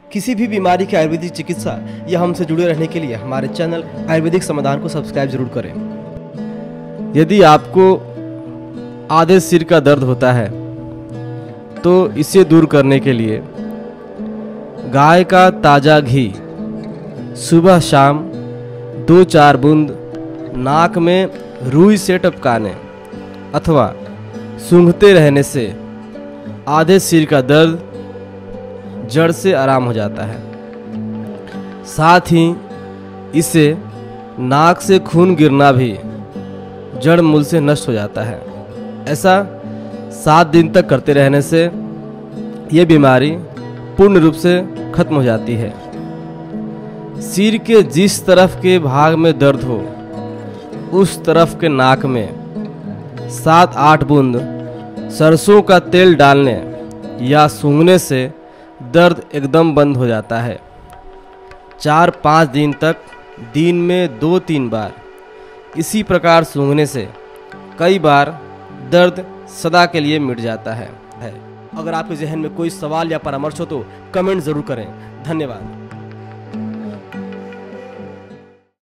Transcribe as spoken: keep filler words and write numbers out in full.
किसी भी बीमारी की आयुर्वेदिक चिकित्सा या हमसे जुड़े रहने के लिए हमारे चैनल आयुर्वेदिक समाधान को सब्सक्राइब जरूर करें। यदि आपको आधे सिर का दर्द होता है तो इसे दूर करने के लिए गाय का ताज़ा घी सुबह शाम दो चार बूंद नाक में रुई से टपकाने अथवा सूंघते रहने से आधे सिर का दर्द जड़ से आराम हो जाता है। साथ ही इससे नाक से खून गिरना भी जड़ मूल से नष्ट हो जाता है। ऐसा सात दिन तक करते रहने से ये बीमारी पूर्ण रूप से खत्म हो जाती है। सिर के जिस तरफ के भाग में दर्द हो उस तरफ के नाक में सात आठ बूंद सरसों का तेल डालने या सूंघने से दर्द एकदम बंद हो जाता है। चार पाँच दिन तक दिन में दो तीन बार इसी प्रकार सूंघने से कई बार दर्द सदा के लिए मिट जाता है। अगर आपके जहन में कोई सवाल या परामर्श हो तो कमेंट ज़रूर करें। धन्यवाद।